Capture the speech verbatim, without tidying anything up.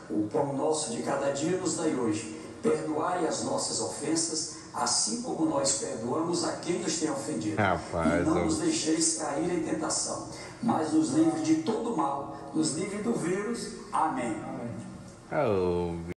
O pão nosso de cada dia nos dai hoje. Perdoai as nossas ofensas, assim como nós perdoamos a quem nos tem ofendido. Rapaz, e não eu... nos deixeis cair em tentação, mas nos livre de todo mal, nos livre do vírus. Amém. Oh,